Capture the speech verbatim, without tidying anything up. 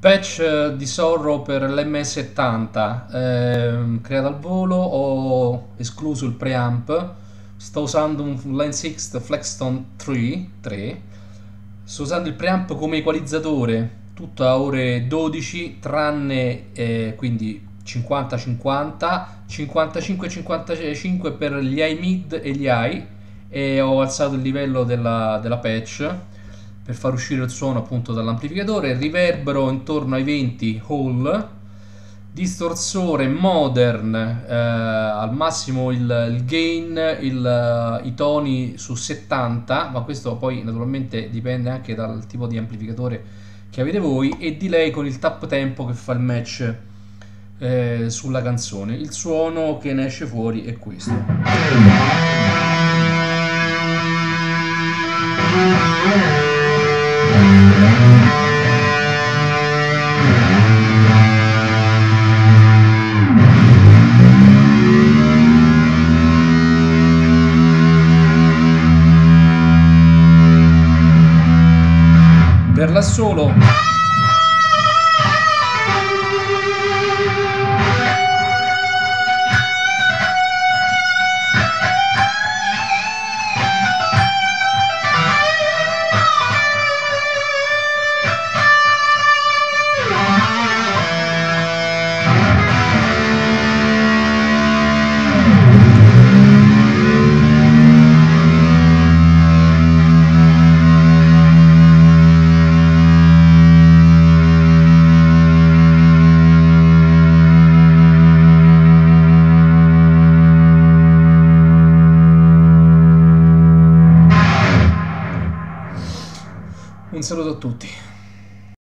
Patch eh, di Sorrow per l'M settanta, ehm, creato al volo, ho escluso il preamp, sto usando un Line sei Flextone tre, tre, sto usando il preamp come equalizzatore, tutto a ore dodici, tranne eh, quindi cinquanta cinquanta, cinquantacinque cinquantacinque per gli high mid e gli high, e ho alzato il livello della, della patch per far uscire il suono appunto dall'amplificatore, riverbero intorno ai venti Hall, distorsore modern, eh, al massimo il, il gain, il, i toni su settanta, ma questo poi naturalmente dipende anche dal tipo di amplificatore che avete voi, e delay con il tap tempo che fa il match eh, sulla canzone. Il suono che ne esce fuori è questo. Per l'assolo un saluto a tutti.